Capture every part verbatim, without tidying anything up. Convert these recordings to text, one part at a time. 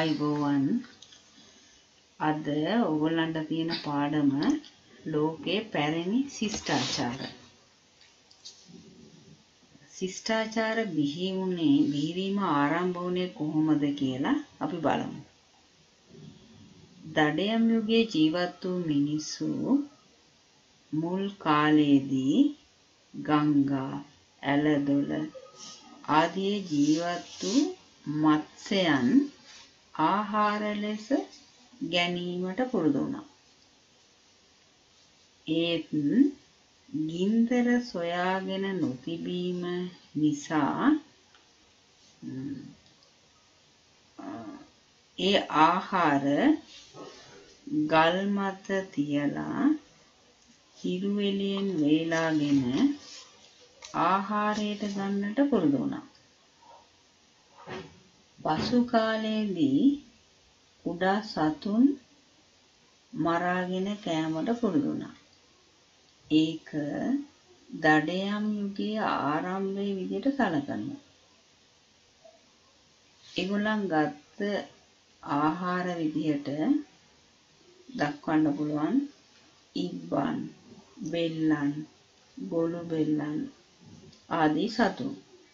අයිබෝවන් අද ඔයගොල්ලන්ට තියෙන පාඩම ලෝකේ පැරණි ශිෂ්ටාචාර. ශිෂ්ටාචාර බිහි වුණේ බිහිවීම ආරම්භ වුණේ කොහොමද කියලා අපි බලමු. දඩයම් යුගයේ ජීවත් වූ මිනිස්සු මුල් කාලයේදී ගංගා, ඇලදොල ආදී ජීවත් වූ මත්ස්‍යයන් ආහාර ලෙස ගැනීමට පුරුදු වුණා. ඒත් ගින්දර සොයාගෙන නොතිබීම නිසා ඒ ආහාර ගල් මත තියලා හිරු එළියෙන් වේලාගෙන ආහාරයට ගන්නට පුරුදු වුණා. පසු කාලයේදී කුඩා සතුන් මරාගෙන කෑමට පුරුදු වුණා. ඒක දඩයම් යුගයේ ආරම්භයේ විදිහට සැලකනවා. ඒගොල්ලන් ගත්ත ආහාර විදිහට දක්වන්න පුළුවන් ඉබ්බන්, බෙල්ලන්, ගොළු බෙල්ලන් ආදී සතුන්.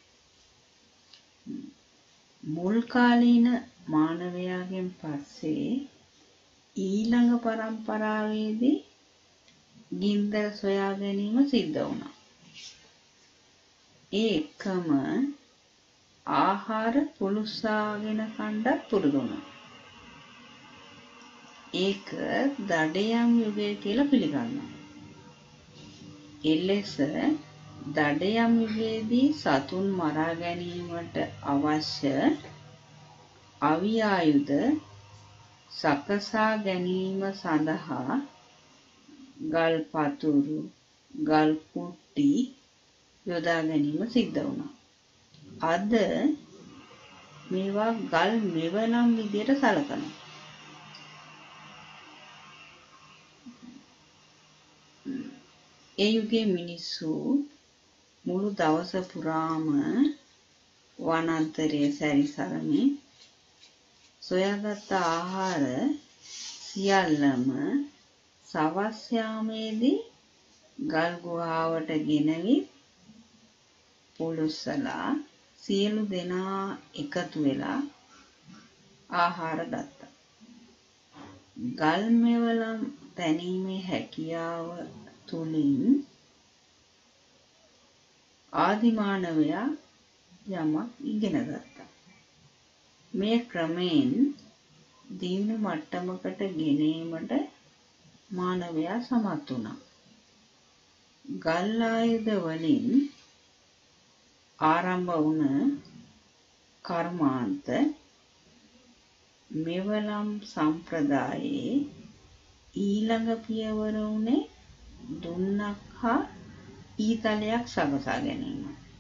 මුල් කාලීන මානවයාගෙන් පස්සේ ඊළඟ පරම්පරාවේදී ගින්දර සොයා ගැනීම සිද්ධ වුණා. ඒ එකම ආහාර පුලුස්සාගෙන කණ්ඩත් පුරුදු වුණා. ඒක දඩයම් යුගය කියලා පිළිගන්නවා. එලෙස දඩයම් යුගයේදී සතුන් මරා ගැනීමට අවශ්‍ය අවි ආයුධ සකසා ගැනීම සඳහා ගල් පතුරු, ගල් කුට්ටි යොදා ගැනීම සිද්ධ වුණා. අද මේවා ගල් මෙවලම් විදියට සැලකනවා. ඒ යුගයේ මිනිස්සු මුළු දවස පුරාම වනාන්තරයේ සැරිසරමින් සොයාගත් ආහාර සියල්ලම සවස් යාමේදී ගල් ගුහාවට ගෙනවිත් පුලුස්සලා සියලු දෙනා එකතු වෙලා ආහාර ගත්තා. ගල් මෙවලම් තැනීමේ හැකියාව තුලින් ආදිමානවයා යමක් ඉගෙන ගත්තා. මේ ක්‍රමයෙන් දියුණු මට්ටමකට ගෙනීමට මානවයා සමත් වුණා. ගල් ආයුධ වලින් ආරම්භ වුණ කර්මාන්ත මෙවලම් සම්ප්‍රදායේ ඊළඟ පියවර වුණේ දුන්නක් හා ඊතලයක් සකසා ගැනීම.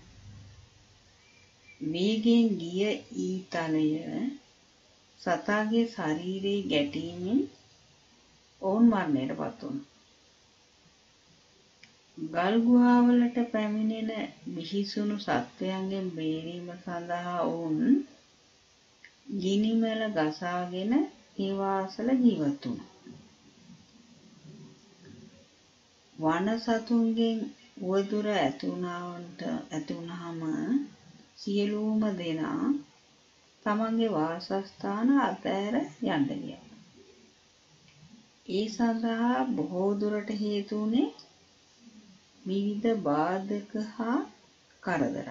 වේගයෙන් ගිය ඊතලය සතාගේ ශරීරයේ ගැටීමෙන් ඔවුන් මරණයට පත් වුණා. ගල් ගුහාවලට පැමිණෙන බිහිසුණු සත්වයන්ගෙන් බේරීම සඳහා ඔවුන් ගිනිමැල ගසාගෙන ඒවා අසල ජීවත් වුණා. වන සතුන්ගෙන් උවදුර ඇති වුණාම සියලුම දෙනා තමන්ගේ වාසස්ථාන අතහැර යන්න ගියා. ඒ සඳහා බොහෝ දුරට හේතු වුණේ විවිධ බාධක හා කරදර.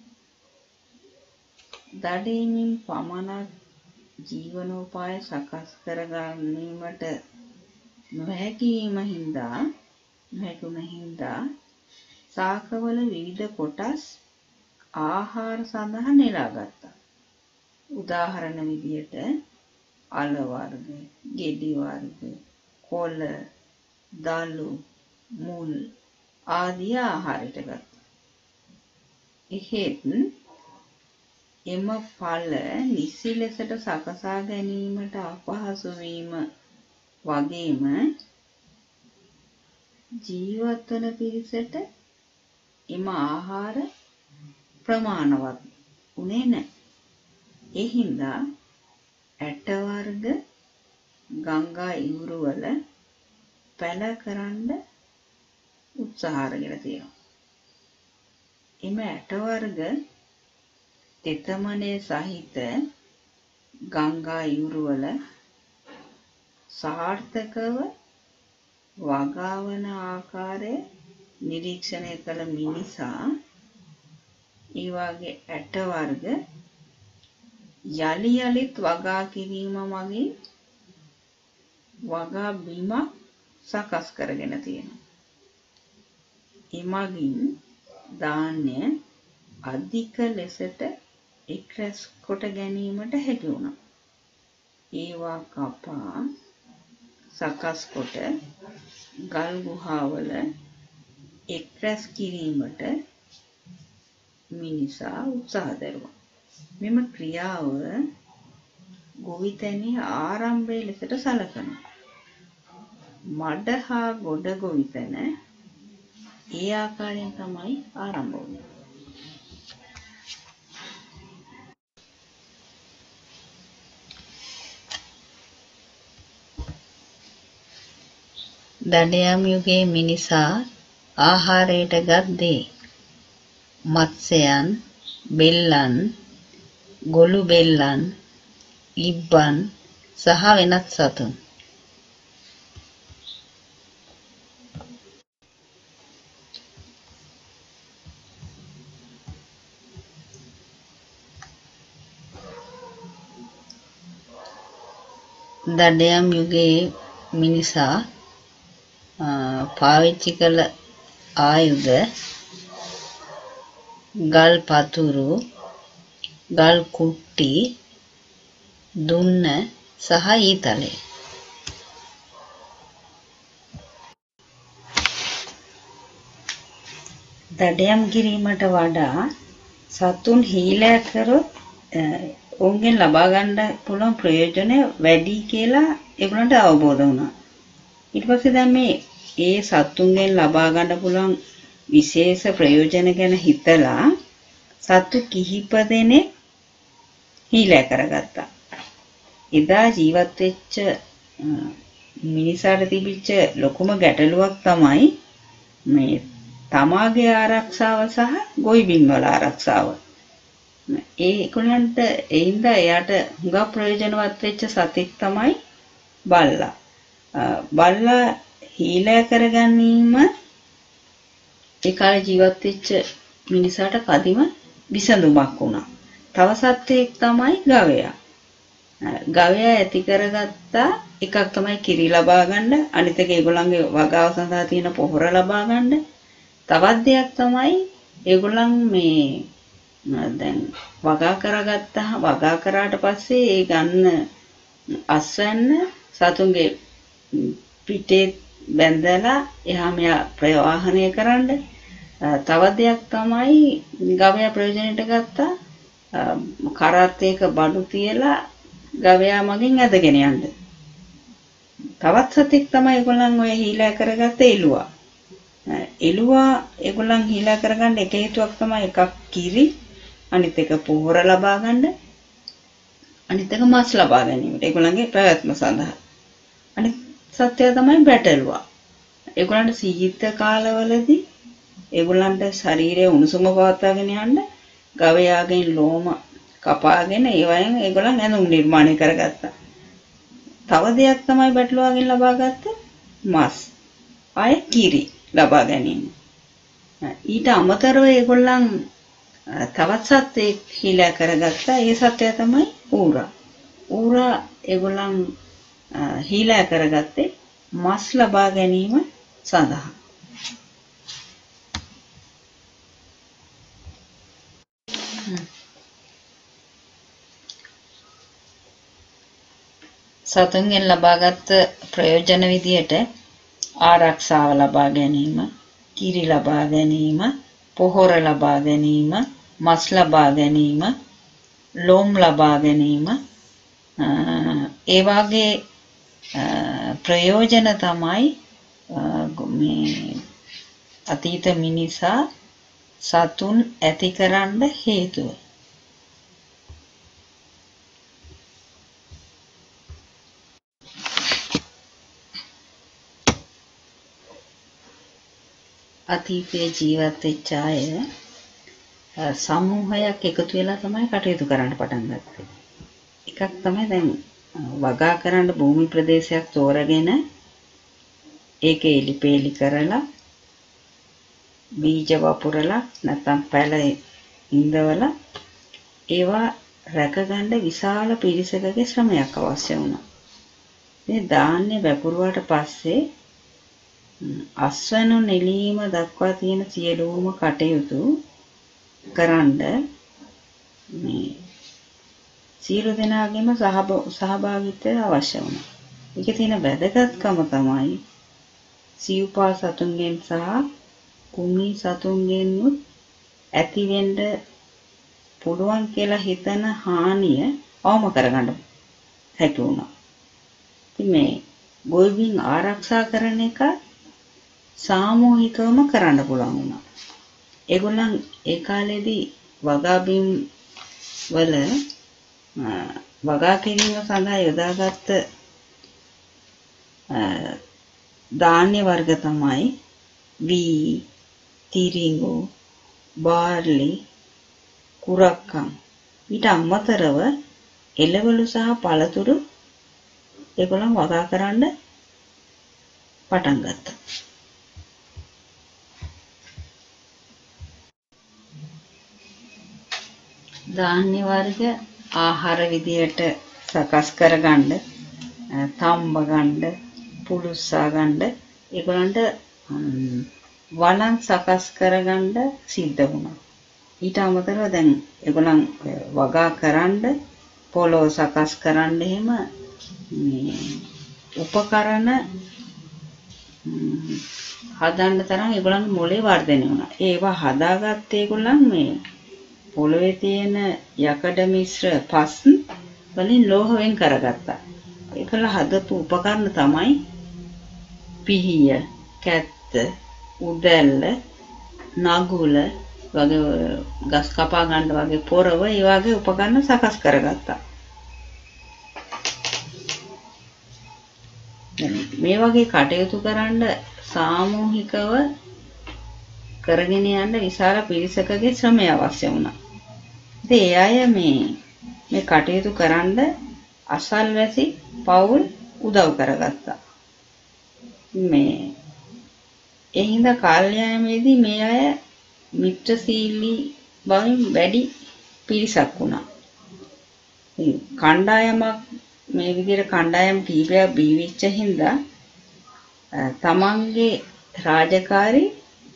දඩයමින් පමණක් ජීවනෝපාය සකස් කර ගැනීමට නොහැකි වීම හින්දා නොහැකුණ හින්දා ශාකවල විවිධ කොටස් ආහාර සඳහා නෙලා ගත්තා. උදාහරණ විදියට අල වර්ග, ගෙඩි වර්ග, කොළ, දළු, මුල් ආදී ආහාරයට ගත්තා. එහෙත් එම ඵල නිසි ලෙසට සකසා ගැනීමට අපහසු වීම වගේම ජීවත් වන පිරිසට එම ආහාර ප්‍රමාණවත් උනේ නැහැ. ඒ හින්දා ඇට වර්ග ගංගා ඉවුරු වල පැල කරන්න උත්සාහ අරගෙන තියෙනවා. එම ඇට වර්ග තෙතමනේ සහිත ගංගා ඉවුරු වල සාර්ථකව වගාවන ආකාරය නිරීක්ෂණය කළ මිනිසා ඒ වගේ ඇට වර්ග යලි යලිත් වගා කිරීම මගින් වගා බිමක් සකස් කරගෙන තියෙනවා. එමගින් ධාන්‍ය අධික ලෙසට එක්රැස් කොට ගැනීමට හැකි වුණා. ඒවා කපා සකස් කොට ගල් ගුහාවල එක්රැස් කිරීමට මිනිසා උත්සාහ දරුවා. මෙම ක්‍රියාව ගොවිතැනේ ආරම්භය ලෙසට සැලකනවා. මඩ හා ගොඩ ගොවිතැන ඒ ආකාරයෙන් තමයි ආරම්භ වුනේ. දඩයම් යුගයේ මිනිසා ආහාරයට ගත් දේ මත්ස්‍යයන්, බෙල්ලන්, ගොළු බෙල්ලන්, ඉබ්බන් සහ වෙනත් සතුන්. දඩයම් යුගයේ මිනිසා පාවිච්චි කළ ආයුධ ගල් පතුරු, ගල් කුට්ටි, දුන්න සහ ඊතලය. දඩයම් කිරීමට වඩා සතුන් හීලෑ කරොත් ඔවුන්ගෙන් ලබා ගන්න පුළුවන් ප්‍රයෝජනය වැඩි කියලා ඒගොල්ලන්ට අවබෝධ වුණා. ඊට පස්සේ දැන් මේ ඒ සතුන්ගෙන් ලබා ගන්න පුළුවන් විශේෂ ප්‍රයෝජන ගැන හිතලා සතු කිහිප දෙනෙක් හීලෑ කරගත්තා. එදා ජීවත් වෙච්ච මිනිසාට තිබිච්ච ලොකුම ගැටලුවක් තමයි මේ තමාගේ ආරක්ෂාව සහ ගොවිබිම් වල ආරක්ෂාව. ඒගොල්ලන්ට එයින්ද එයාට හුඟක් ප්‍රයෝජනවත් වෙච්ච සතෙක් තමයි බල්ලා. බල්ලා හීලෑ කරගැනීම ඒ කාලේ ජීවත් වෙච්ච මිනිසාට කදිම විසඳුමක් වුණා. තව සත්‍යයක් තමයි ගවයා. ගවයා ඇති කරගත්ත එකක් තමයි කිරි ලබා ගන්න, අනිත් එක ඒගොල්ලන්ගේ වගාව සඳහා තියෙන පොහොර ලබා ගන්න. තවත් දෙයක් තමයි ඒගොල්ලන් මේ දැන් වගා කරගත්තා වගා කරාට පස්සේ ඒ ගන්න අස්වැන්න සතුන්ගේ පිටේ බැඳලා එහා මෙහා ප්‍රවාහනය කරන්න. තව දෙයක් තමයි ගවයා ප්‍රයෝජනයට ගත්තා කරත් එක බඩු තියලා ගවයා මගින් ඇදගෙන යන්න. තවත් සතෙක් තමයි ඒගොල්ලන් ඔය හීලෑ කරගත්ත එළුවා. එළුවා ඒගොල්ලන් හීලෑ කරගන්න එක හේතුවක් තමයි එකක් කිරි, අනිත් එක පොහොර ලබා ගන්න, අනිත් එක මාස් ලබා ගැනීමට ඒගොල්ලන්ගේ පැවැත්ම සඳහා. අනිත් සත්‍යය තමයි බැටළුවා. ඒගොල්ලන්ට සීත කාලවලදී ඒගොල්ලන්ට ශරීරයේ උණුසුම පවත්වාගෙන යන්න ගවයාගෙන් ලෝම කපාගෙන ඒවයෙන් ඒගොල්ලන් ඇඳුම් නිර්මාණය කරගත්තා. තව දෙයක් තමයි බැටළුවාගෙන් ලබාගත්ත මාස්. ආය කිරි ලබා ගැනීම. ඊට අමතරව ඒගොල්ලන් තවත් සත්ත්වෙක් හීලෑ කරගත්තා. ඒ සත්‍යය තමයි ඌරා. ඌරා ඒගොල්ලන් හීලෑ කරගත්තේ මස් ලබා ගැනීම සඳහා. සතුන්ගෙන් ලබාගත් ප්‍රයෝජන විදියට ආරක්ෂාව ලබා ගැනීම, කිරි ලබා ගැනීම, පොහොර ලබා ගැනීම, මස් ලබා ගැනීම, ලෝම් ලබා ගැනීම, ඒ වගේ ප්‍රයෝජන තමයි මේ අතීත මිනිසා සතුන් ඇති කරන්න හේතුව. අතීතයේ ජීවත් වෙච්ච අය සමූහයක් එකතු වෙලා තමයි කටයුතු කරන්න පටන් ගත්තේ. එකක් තමයි දැන් වගා කරන්න භූමි ප්‍රදේශයක් තෝරගෙන ඒකේ එලිපෙලි කරලා බීජ වපුරලා නැත්නම් පැල ඉඳවලා ඒවා රැකගන්න විශාල පිරිසකගේ ශ්‍රමයක් අවශ්‍ය වුණා. මේ ධාන්‍ය වැපුරුවාට පස්සේ අස්වැනු නෙලීම දක්වා තියෙන සියලුම කටයුතු කරන්න මේ සියලු දෙනාගේම සහභාගීත්වය අවශ්‍ය වුණා. ඒකේ තියෙන වැදගත්කම තමයි සිව්පා සතුන්ගෙන් සහ කුමි සතුන්ගෙන් ඇතිවෙන්න පුළුවන් කියලා හිතන හානිය අවම කරගන්න හැකි වුණා. ඉතින් මේ ගොවිබිම් ආරක්ෂා කරන එක සාමූහිකවම කරන්න පුළුවන් වුණා. ඒගොල්ලන් ඒ කාලේදී වගා බිම් වල වගා කිරීම සඳහා යොදාගත්ත ධාන්‍ය වර්ග තමයි වී, තිරිඟු, බාර්ලි, කුරක්කන්. ඊට අමතරව එළවලු සහ පළතුරු ඒගොල්ලන් වගා කරන්න පටන් ගත්තා. ධාන්‍ය වර්ග ආහාර විදියට සකස් කරගන්න, තම්බ ගන්න, පුලුස්සා ගන්න ඒගොල්ලන්ට වළං සකස් කරගන්න සිද්ධ වුණා. ඊට අමතරව දැන් ඒගොල්ලන් වගා කරන්න, පොළොව සකස් කරන්න එහෙම මේ උපකරණ හදන්න තරම් ඒගොල්ලන් මොලේ වර්ධනය වුණා. ඒවා හදාගත්තේ ඒගොල්ලන් මේ පොළොවේ තියෙන යකඩ මිශ්‍ර පස් වලින් ලෝහ වෙන් කරගත්තා. ඒකල හදපු උපකරණ තමයි පිහිය, කැත්ත, උදැල්ල, නගුල වගේ ගස් කපා ගන්න වගේ පොරව ඒ වගේ උපකරණ සකස් කරගත්තා. මේ වගේ කටයුතු කරන්න සාමූහිකව කරගෙන යන්න විශාල පිරිසකගේ ශ්‍රමය අවශ්‍ය වුණා. ඉතින් ඒ අය මේ මේ කටයුතු කරන්න අසල්වැසි පවුල් උදව් කරගත්තා. මේ ඒ හින්දා කාලයමේදී මේ අය මිත්‍රශීලී බවින් වැඩි පිරිසක් වුණා. කණ්ඩායමක් මේ විදිහට කණ්ඩායම් කීපයක් බිහි වෙච්ච හින්දා තමන්ගේ රාජකාරී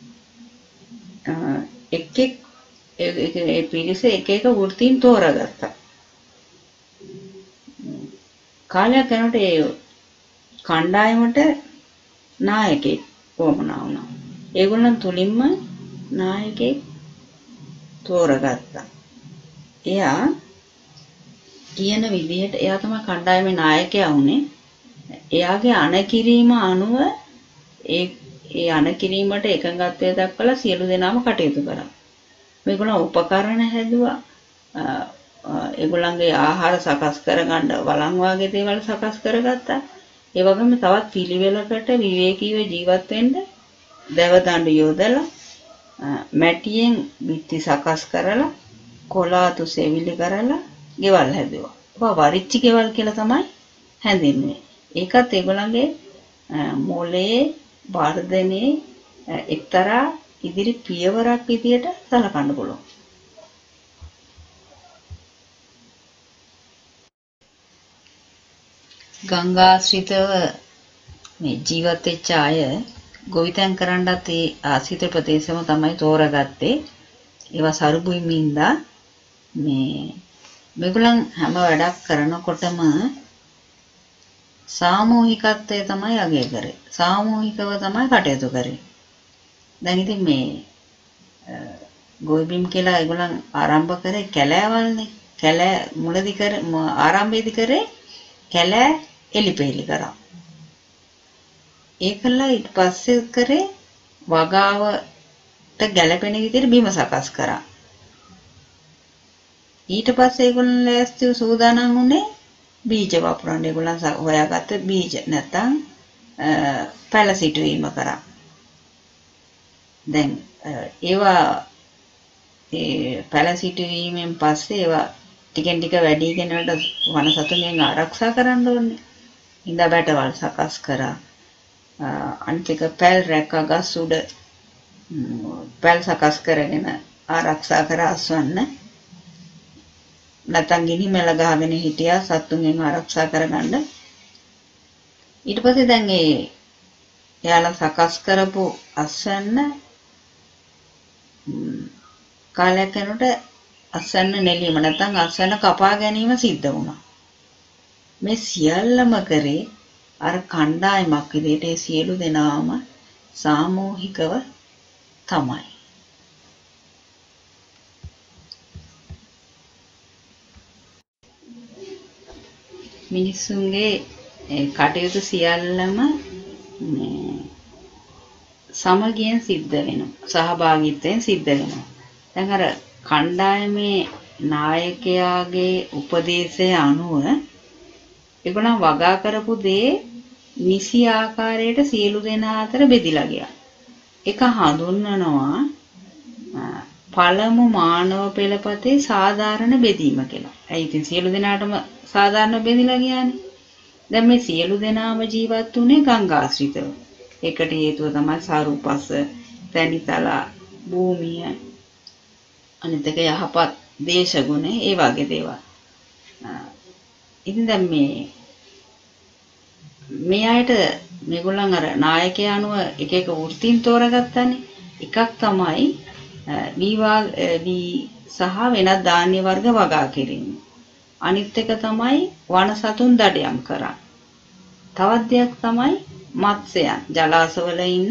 එක් එක් ඒ පිරිස එක එක වෘත්තීන් තෝරාගත්තා. කාලයක් යනකොට ඒ කණ්ඩායමට නායකයෙක් වමනා වුණා. ඒගොල්ලන් තුලින්ම නායකයෙක් තෝරාගත්තා. එයා කියන විදිහට එයා තමයි කණ්ඩායමේ නායකයා වුණේ. එයාගේ අණකිරීම අනුව ඒ ඒ අණකිරීමට එකඟත්වය දක්වලා සියලු දෙනාම කටයුතු කරා. මේගොල්ලන් උපකරණ හැදුවා. ඒගොල්ලන්ගේ ආහාර සකස් කරගන්න වළං වාගේ දේවල් සකස් කරගත්තා. ඒ වගේම තවත් පිළිවෙලකට විවේකීව ජීවත් වෙන්න දැව දඬු යොදලා මැටියෙන් බිත්ති සකස් කරලා කොලාතු සෙවිලි කරලා ගෙවල් හැදුවා. ඒවා වරිච්චි ගෙවල් කියලා තමයි හැඳින්වෙන්නේ. ඒකත් ඒගොල්ලන්ගේ මොලේ වර්ධනයේ එක්තරා ඉදිරි පියවරක් විදියට සලකන්න පුළුවන්. ගංගාශ්‍රිතව මේ ජීවත් වෙච්ච අය ගොවිතැන් කරන්නත් ඒ ආශ්‍රිත ප්‍රදේශම තමයි තෝරාගත්තේ. ඒවා සරුබුයිමින්දා මේ මේගොල්ලන් හැම වැඩක් කරනකොටම සාමූහිකත්වය තමයි අගය කරේ. සාමූහිකව තමයි කටයුතු කරේ. දැන් ඉතින් මේ ගොවිබිම් කියලා ඒගොල්ලන් ආරම්භ කරේ කැලෑවල්නේ. කැලෑ මුලදී කර ආරම්භයේදී කරේ කැලෑ එලිපෙලි කරා. ඒකලා ඊට පස්සේ කරේ වගාවට ගැළපෙන විදිහට බිම සකස් කරා. ඊට පස්සේ ඒගොල්ලන් ලෑස්ති සූදානම් වුණේ බීජ වපුරන්න. ඒගොල්ලන් හොයාගත්ත බීජ නැත්තම් පැල සිටුවීම කරා. දැන් ඒවා ඒ පැලසිටු වීමෙන් පස්සේ ඒවා ටිකෙන් ටික වැඩි කෙනාට වනසතුන්ගෙන් ආරක්ෂා කරන්න ඕනේ. ඉඳා බැටවල් සකස් කරා. අනිත් එක පැල් රැක්කා ගස් උඩ පැල් සකස් කරගෙන ආරක්ෂා කර අස්වන්න. නැත්තම් ගිනි මෙල ගහගෙන හිටියා සතුන්ගෙන් ආරක්ෂා කරගන්න. ඊට පස්සේ දැන් ඒ එයාලා සකස් කරපු අස්වන්න කාලයක් යනකොට අස්වැන්න නෙලීම නැත්නම් අස්වැන්න කපා ගැනීම සිද්ධ වුණා. මේ සියල්ලම කරේ අර කණ්ඩායමක් විදිහට ඒ සියලු දෙනාම සාමූහිකව තමයි. මිනිසුන්ගේ කටයුතු සියල්ලම සමගියෙන් සිද්ධ වෙනවා. සහභාගීත්වයෙන් සිද්ධ වෙනවා. දැන් අර කණ්ඩායමේ නායකයාගේ උපදේශය අනුව ඒගොල්ලන් වගා කරපු දේ නිසි ආකාරයට සියලු දෙනා අතර බෙදිලා ගියා. ඒක හඳුන්වනවා පළමු මානව පෙළපතේ සාධාරණ බෙදීම කියලා. ඒ ඉතින් සියලු දෙනාටම සාධාරණ බෙදිලා ගියානේ. දැන් මේ සියලු දෙනාම ජීවත් වුණේ ගංගාශ්‍රිතව. ඒකට හේතුව තමයි සාරුපස, තැනිතලා, භූමිය, අනිත් එක යහපත් දේශගුණ, ඒ වගේ දේවල්. ඉතින් දැන් මේ මේ අයට මේගොල්ලන් අර නායකයා අනුව එක එක වෘත්තීන් තෝරගත්තානේ. එකක් තමයි වීවාල් වී සහ වෙනත් ධාන්‍ය වර්ග වගා කිරීම. අනිත් එක තමයි වන සතුන් දඩයම් කරා. තවත් දෙයක් තමයි මත්ස්‍යයන් ජලාශවල ඉන්න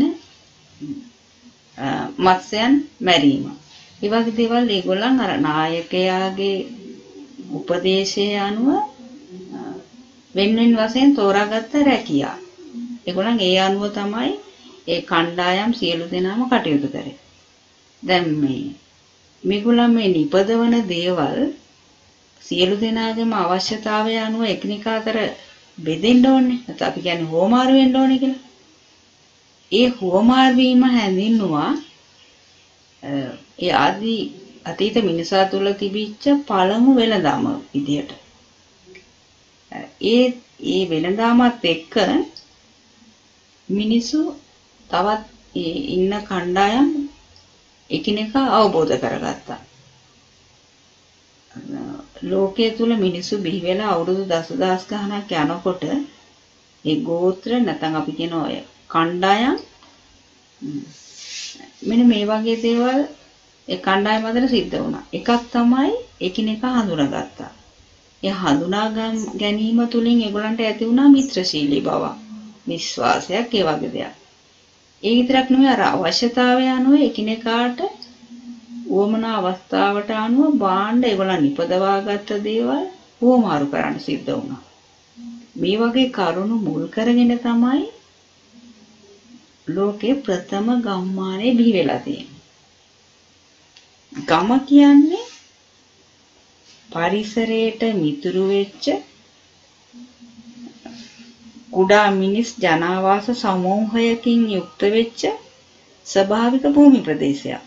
මත්ස්‍යයන් මැරීම. ඒ වගේ දේවල් ඒගොල්ලන් අර නායකයාගේ උපදේශය අනුව වෙන වෙන වශයෙන් තෝරාගත්ත රැකියා. ඒගොල්ලන් ඒ අනුව තමයි ඒ කණ්ඩායම් සියලු දෙනාම කටයුතු කරේ. දැන් මේ මේගොල්ලන් මේ නිපදවන දේවල් සියලු දෙනාගේම අවශ්‍යතාවය අනුව එකිනෙකා අතර බෙදෙන්න ඕනේ. නැත්නම් අපි කියන්නේ හෝමාරු වෙන්න ඕනේ කියලා. ඒ හෝමාරු වීම හැඳින්නුවා ඒ ආදි අතීත මිනිසා තුළ තිබිච්ච පළමු වෙළඳාම විදියට. ඒ ඒ වෙළඳාමත් එක්ක මිනිසු තවත් ඉන්න කණ්ඩායම් එකිනෙකා අවබෝධ කරගත්තා. ලෝකයේ තුල මිනිස්සු බිහි වෙලා අවුරුදු දසදහස් ගණනක් යනකොට ඒ ගෝත්‍ර නැත්නම් අපි කියන ඔය කණ්ඩායම් මෙන්න මේ වගේ දේවල් ඒ කණ්ඩායම අතර සිද්ධ වුණා. එකක් තමයි එකිනෙකා හඳුනාගත්තා. ඒ හඳුනා ගැනීම තුලින් ඒගොල්ලන්ට ඇති වුණා මිත්‍රශීලී බව, විශ්වාසයක්, ඒ වගේ දෙයක්. ඒ විතරක් නෙවෙයි අර අවශ්‍යතාවය අනුව එකිනෙකාට උවමනා අවස්ථාවට අනුව බාණ්ඩ ඒගොල්ලන් නිපදවාගත්ත දේවල් හුවමාරු කරන්න සිද්ධ වුණා. මේ වගේ කරුණු මුල් කරගෙන තමයි ලෝකේ ප්‍රථම ගම්මානය බිහි වෙලා තියෙන්නේ. ගම කියන්නේ පරිසරයට මිතුරු වෙච්ච කුඩා මිනිස් ජනාවාස සමූහයකින් යුක්ත වෙච්ච ස්වභාවික භූමි ප්‍රදේශයක්.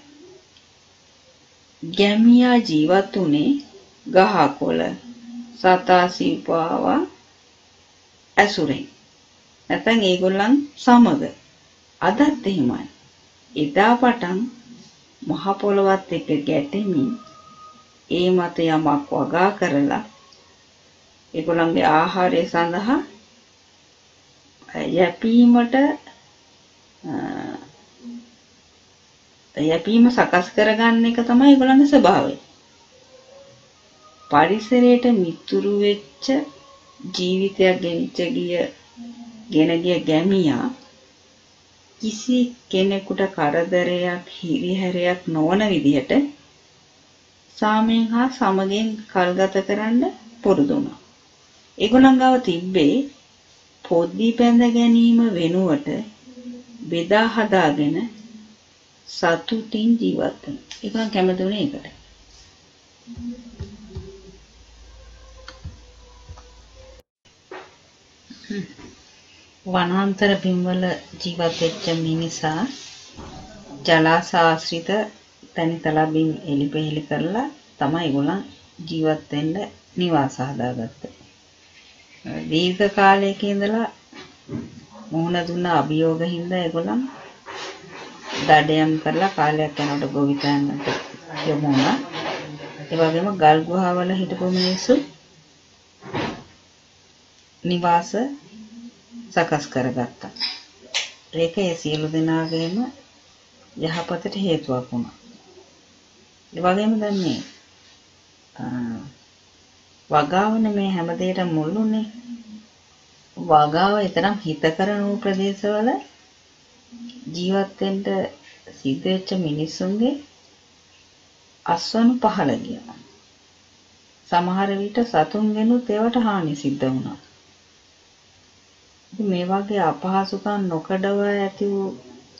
ගැමියා ජීවත් වුණේ ගහකොළ සතා සිව්පාවා ඇසුරෙන්. නැත්නම් ඒගොල්ලන් සමග අදත් එහෙමයි. එදා පටන් මහ පොළවත් එක්ක ගැටෙමින් ඒ මත යමක් වගා කරලා ඒගොල්ලන්ගේ ආහාරය සඳහා යැපීමට යැපීම සකස් කරගන්න එක තමයි ඒගොල්ලන්ගේ ස්වභාවය. පරිසරයට මිතුරු වෙච්ච ජීවිතයක් ගෙනිච්ච ගිය ගෙන ගිය ගැමියා කිසි කෙනෙකුට කරදරයක් හිරිහැරයක් නොවන විදිහට සාමයෙන් හා සමගින් කල්ගත කරන්න පුරුදු වුණා. ඒගොල්ලන් ගාව තිබ්බේ පොඩි පැඳ ගැනීම වෙනුවට බෙදා හදාගෙන සතුටින් ජීවත් වෙන. ඒගොල්ලන් කැමති වුණේ ඒකට. වනාන්තර බිම්වල ජීවත් වෙච්ච මිනිසා ජලාශාශ්‍රිත තනිතලබින් එලිපෙහෙලි කරලා තමයි ඒගොල්ලන් ජීවත් වෙන්න නිවාස හදාගත්තේ. දීර්ඝ කාලයක ඉඳලා මුහුණ දුන්න අභියෝග හින්දා ඒගොල්ලන් දඩයම් කරලා කාලයක් යනකොට ගොවිතැනට යොමු වුණා. ඒ වගේම ගල් ගුහාවල හිටපු මිනිස්සු නිවාස සකස් කරගත්තා. ඒක ඒ සියලු දෙනාගේම යහපතට හේතුවක් වුණා. ඒ වගේම දැන් මේ වගාවනේ මේ හැම දෙයකටම මුල්ුනේ. වගාව ඊතරම් හිතකර වූ ප්‍රදේශවල ජීවත් වෙන්න සිද්ධ වෙච්ච මිනිස්සුන්ගේ අස්වනු පහළ ගියා. සමහර විට සතුන්ගෙනුත් ඒවට හානි සිද්ධ වුණා. මේ වගේ අපහසුකම් නොකඩව ඇති වූ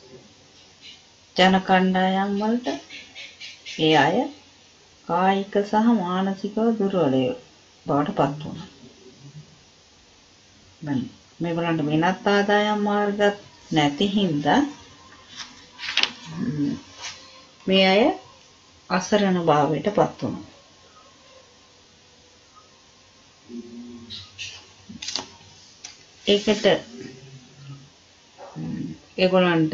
ජන කණ්ඩායම් වලට ඒ අය කායික සහ මානසිකව දුර්වල බවට පත් වුණා. දැන් මේගොල්ලන්ට වෙනත් ආදායම් මාර්ග නැති හින්දා මේ අය අසරණ භාවයට පත් වුණා. ඒකට ඒගොල්ලන්ට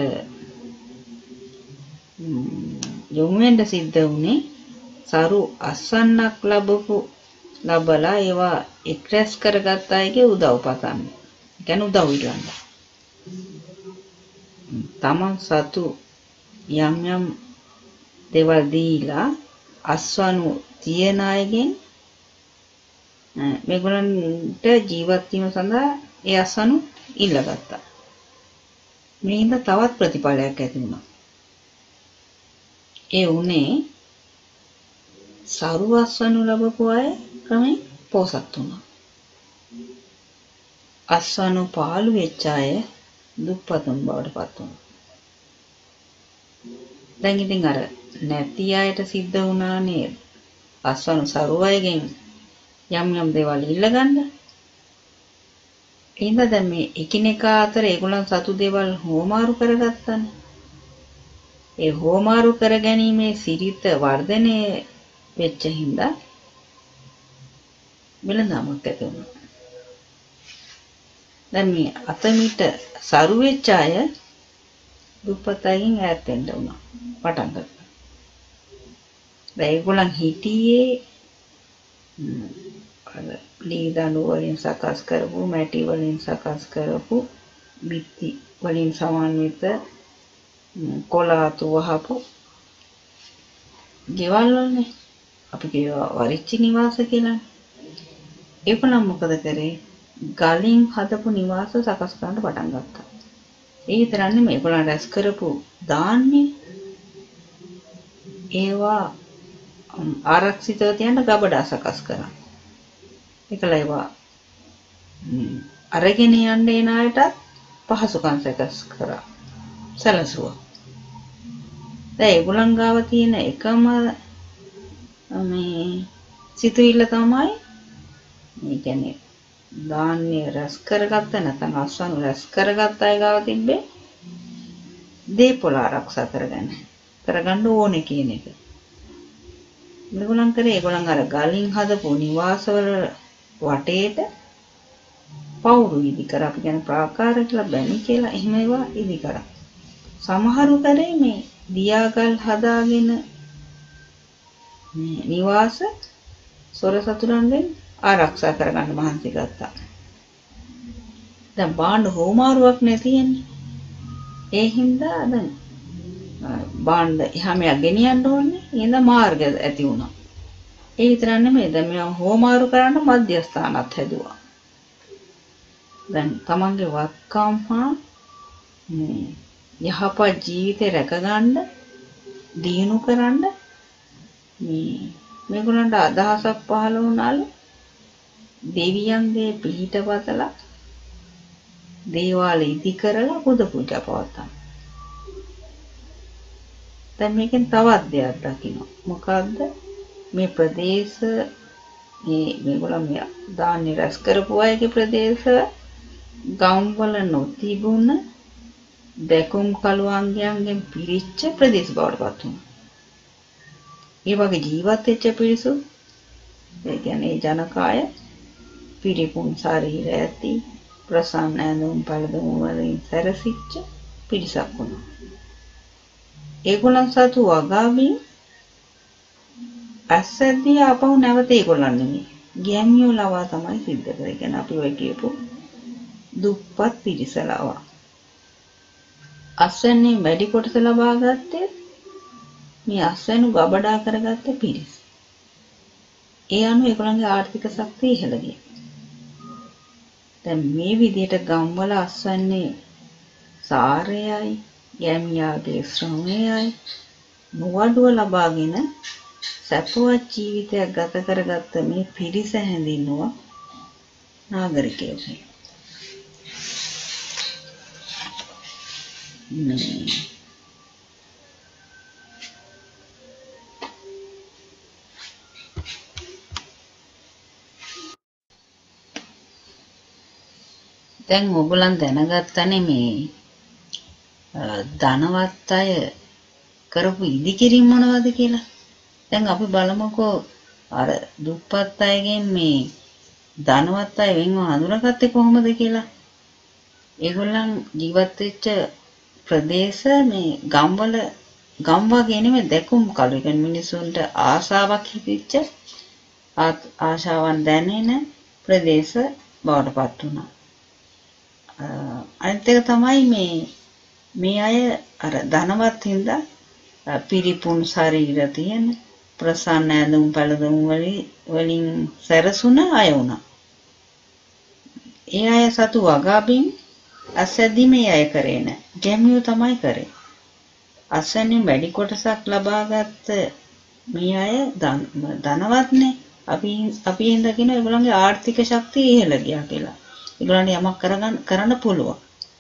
යොමු වෙන්න සිද්ධ වුණේ සරු අස්වන්නක් ලැබපු ලබලා ඒවා එක්රැස් කරගත් අයගේ උදව් පතන්න. ඒ කියන්නේ උදව් ඉල්ලන්න. තමන් සතු යම් යම් දේවල් දීලා අස්වනු තියන අයගෙන් මේගොල්ලන්ට ජීවත් වීම සඳහා ඒ අස්වනු ඉල්ලගත්තා. මේ හින්දා තවත් ප්‍රතිඵලයක් ඇති වුණා. ඒ උනේ සරු අස්වනු ලැබපු අය ක්‍රමෙන් පෝසත් වුණා. අස්වනු පාළු වෙච්ච අය දුප්පතුන් බවට පත් වුණා. දැන් ඉතින් අර නැති අයට සිද්ධ වුණා නේද? අස්වනු සරු අයගෙන් යම් යම් දේවල් ඉල්ලගන්න. එහෙනම් දැන් මේ එකිනෙකා අතර ඒගොල්ලන් සතු දේවල් හෝමාරු කරගත්තානේ. ඒ හෝමාරු කර ගැනීමේ සිරිත වර්ධනය වෙච්ච හින්දා වෙළඳාමක් ඇති වුණා. දැන් මේ අතමිට සරු වෙච්ච අය දුප්පතයින් ඈත් වෙන්න උනා පටන් ගත්තා. දැන් ඒගොල්ලන් හිටියේ අර ලීදඬු වලින් සකස් කරපු මැටි වලින් සකස් කරපු බිත්ති වලින් සමන්විත කොලාතු වහපු ගෙවල් වලනේ. අපි කියවා වරිච්චි නිවාස කියලා. ඒකනම් මොකද කරේ? ගලින් හදපු නිවාස සකස් කරන්න පටන් ගත්තා. ඒ විතරක් නෙමෙයි ඒගොල්ලන් රැස් කරපු ධාන්‍ය ඒවා ආරක්ෂිතව තියන්න ගබඩා සකස් කරා. ඒකලා ඒවා අරගෙන යන්න එන අයටත් පහසුකම් සකස් කරා. සැලසුවා. දැන් ඒගොල්ලන් ගාව තියෙන එකම මේ සිතුවිල්ල තමයි මේ කියන්නේ ධාන්‍ය රැස් කරගත්ත නැත්නම් අස්වනු රැස් කරගත්ත අය ගාව තිබ්බේ දීපොළ ආරක්ෂා කරගන්න. කරගන්න ඕනේ කියන එක. මේගොල්ලන් කරේ ඒගොල්ලන් අර ගලින් හදපු නිවාසවල වටේට පවුරු ඉදි කරා. අපි කියන්නේ ප්‍රාකාර කියලා බැනි කියලා එහෙම ඒවා ඉදි කරා. සමහරු කරේ මේ දියාගල් හදාගෙන මේ නිවාස සොර සතුරන්ගෙන් ආරක්ෂා කරගන්න මහන්සි ගත්තා. දැන් බාණ්ඩ හෝමාරුවක් නැතියන්නේ. ඒ හින්දා දැන් බාණ්ඩ එහාම ගෙනියන්න ඕනේ. එහෙනම් මාර්ග ඇති වුණා. ඒ විතරක් නෙමෙයි දැන් මේ හෝමාරු කරන්න මධ්‍යස්ථානත් හැදුවා. දැන් තමන්ගේ වත්කම් හා මේ යහපත් ජීවිතේ රැකගන්න දිනු කරන්න මේ මේගොල්ලන්ට අදහසක් පහළ වුණාලු දෙවියන්ගේ පිහිටපතලා දේවාල ඉදි කරලා බුදු පූජා පවත්වන්න. දැන් මේකෙන් තවත් දෙයක් දකින්න. මොකද්ද? මේ ප්‍රදේශ මේ මේගොල්ලන් මේ ධාන්‍ය රැස් කරපු අයගේ ප්‍රදේශ ගම්වල නොතිබුණ දැකුම් කළුවන්ගෙන් පිරිච්ච ප්‍රදේශ බවට පත් වුණා. ඒ වගේ ජීවත් වෙච්ච පිරිසු ඒ කියන්නේ ජනකාය පිරිපුන් ශරීර ඇති ප්‍රසන්න ඇඳුම් පළඳුම් වලින් සැරසිච්ච පිරිසක් වුණා. ඒගොල්ලන් සතු වගාමින් අස්සද්දී ආපහු නැවත ඒගොල්ලන් නෙමෙයි. ගැමියෝ ලවා තමයි සිද්ධ කරේ. කියන්නේ අපි ඔය කියපු දුප්පත් පිරිස ලවා. අස්වැන්නේ වැඩි කොටස ලබා ගත්තේ මේ අස්වැන්නු ගබඩා කරගත්ත පිරිස. ඒ අනුව ඒගොල්ලන්ගේ ආර්ථික ශක්තිය ඉහළ ගියා. දැන් මේ විදිහට ගම්වල අස්වැන්නේ සාරයයි ගැමියාගේ ශ්‍රමයයි නුවඩුව ලබාගෙන සැපවත් ජීවිතයක් ගත කරගත්ත මේ පිරිස හැඳින්වුවා නාගරිකයෝ කියලා. මේ දැන් ඔයගොල්ලන් දැනගත්තනේ මේ ධනවත් අය කරපු ඉදිකිරීම මොනවද කියලා. දැන් අපි බලමුකෝ අර දුප්පත් අයගෙන් මේ ධනවත් අය වෙනව හඳුනාගත්තේ කොහොමද කියලා. ඒගොල්ලන් ජීවත් වෙච්ච ප්‍රදේශ මේ ගම්වල ගම් වගේ නෙමෙයි දැකුම් කළු. ඒ කියන්නේ මිනිසුන්ට ආශාවක් හිතෙච්ච ආශාවන් දැනෙන ප්‍රදේශ බවට පත් වුණා. අනිත් එක තමයි මේ මේ අය අර ධනවත් හින්දා පිරිපුන් ශරීර තියෙන ප්‍රසන්න ඇඳුම් පළඳුම් වලින් සැරසුණ අය වුණා. ඒ අය සතු වගාබින් අසැදී මේ අය කරේ නෑ. ගැමියෝ තමයි කරේ. අසැන්නේ වැඩි කොටසක් ලබාගත්ත මේ අය ධනවත්නේ. අපි අපි හින්දා කියන ඒගොල්ලන්ගේ ආර්ථික ශක්තිය ඉහළ ගියා කියලා. ඒගොල්ලන්ට යමක් කරගන්න කරන්න පුළුවන්.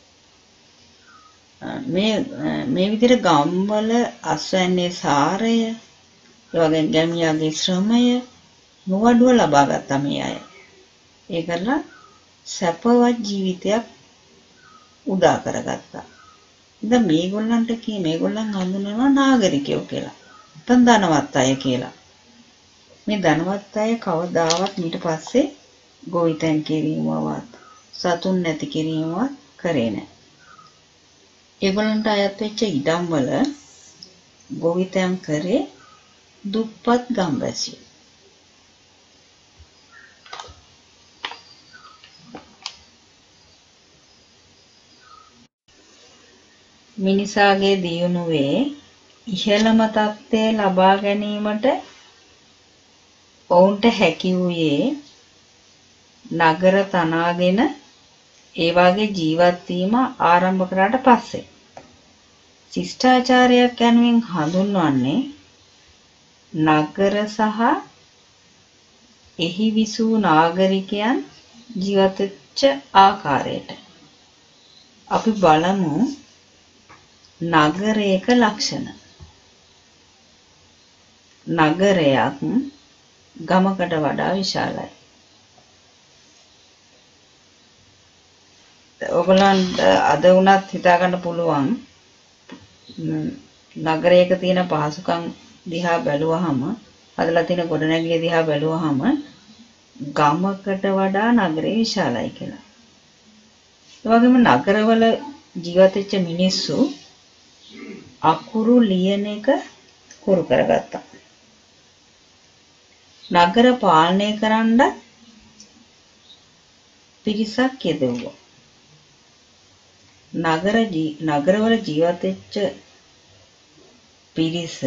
මේ මේ විදිහට ගම්වල අස්වැන්නේ සාරය, ඒ වගේ ගැමියාගේ ශ්‍රමය නොවඩුව ලබා ගත්තා මේ අය. ඒකලා සැපවත් ජීවිතයක් උදා කරගත්තා. ඉතින් මේගොල්ලන්ට කී මේගොල්ලන් හඳුන්වනවා නාගරිකයෝ කියලා. නැත්නම් ධනවත් අය කියලා. මේ ධනවත් අය කවදාවත් ඊට පස්සේ ගොවිතැන් කිරීමවත් සතුන් නැති කිරීමවත් කරේ නැහැ. ඒගොල්ලන්ට අයත් වෙච්ච ඉඩම් වල ගොවිතැන් කරේ දුප්පත් ගම්වැසියෝ. මිනිසාගේ දියුණුවේ ඉහළම තත්ත්වය ලබා ගැනීමට ඔවුන්ට හැකි වූයේ නගර තනාගෙන ඒ වගේ ජීවත් වීම ආරම්භ කරාට පස්සේ. ශිෂ්ටාචාරයක් යනුවෙන් හඳුන්වන්නේ නගර සහ එහි විසූ නාගරිකයන් ජීවත් වෙච්ච ආකාරයට. අපි බලමු නගරයක ලක්ෂණ. නගරයක් ගමකට වඩා විශාලයි. ඔයගොල්ලන්ට අද වුණත් හිතා ගන්න පුළුවන් නගරයක තියෙන පහසුකම් දිහා බැලුවහම හදලා තියෙන ගොඩනැගිලි දිහා බැලුවහම ගමකට වඩා නගරේ විශාලයි කියලා. ඒ වගේම නගරවල ජීවත් වෙච්ච මිනිස්සු අකුරු ලියන එක කුරු කරගත්තා. නගර පාලනය කරන්න පිරිසක් යෙදුවා. නගර නගරවල ජීවත් වෙච්ච පිරිස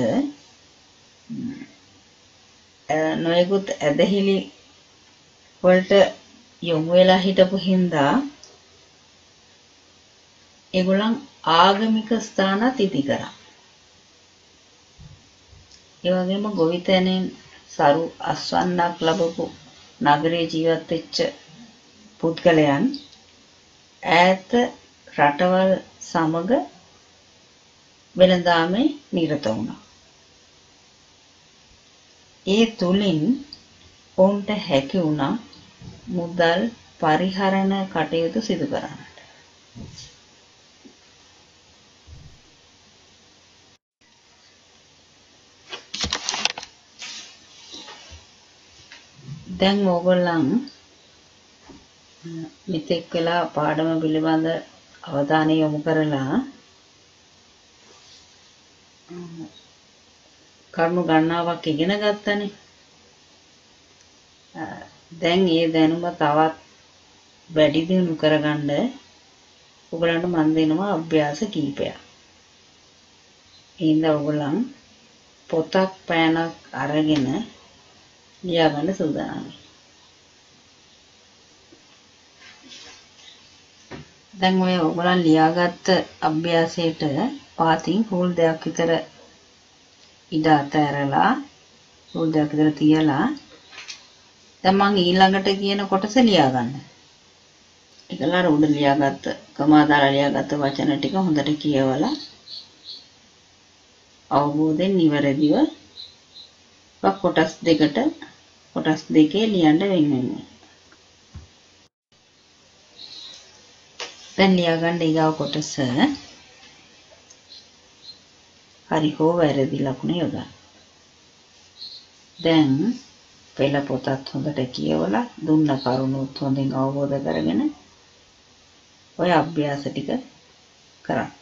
නොයෙකුත් ඇදහිලි වලට යොමු වෙලා හිටපු හින්දා ඒගොල්ලන් ආගමික ස්ථානත් ඉදි කරා. ඒ වගේම ගොවිතැනෙන් සරු අස්වන්නක් ලැබපු නගරේ ජීවත් වෙච්ච පුද්ගලයන් ඈත රටවල් සමග වෙළඳාමේ නිරත වුණා. ඒ තුලින් ඔවුන්ට හැකි වුණා මුදල් පරිහරණ කටයුතු සිදු කරන්නට. දැන් ඕගොල්ලන් මෙතෙක් වෙලා පාඩම පිළිබඳ අවධානය යොමු කරලා කරුණු ගණනාවක් ඉගෙන ගත්තනේ. දැන් ඒ දැනුම තවත් වැඩි දියුණු කරගන්න ඔයගලන්ට මම දෙනවා අභ්‍යාස කීපයක්. එහෙනම් ඔයගලන් පොතක් පෑනක් අරගෙන ලියා ගන්න සූදානම්. දැන් ඔය ඔයගලන් ලියාගත්ත අභ්‍යාසයට පාතින් රූල් දෙකක් විතර ඉඩ අතහැරලා රූල් දෙකක් විතර තියලා දැන් මම ඊළඟට කියන කොටස ලියා ගන්න. ඒකලා උඩ ලියාගත්ත කමාදාලා ලියාගත්ත වචන ටික හොඳට කියවලා අවබෝධයෙන් නිවැරදිව කොටස් දෙකට කොටස් දෙකේ ලියන්න වෙන වෙනවා. දැන් ලියා ගන්න ඊගාව කොටස හරි හෝ වැරදි ලකුණ යොදන්න. දැන් පෙළ පොතත් හොඳට කියවලා දුන්න කරුණුත් හොඳින් අවබෝධ කරගෙන ඔය අභ්‍යාස ටික කරන්න.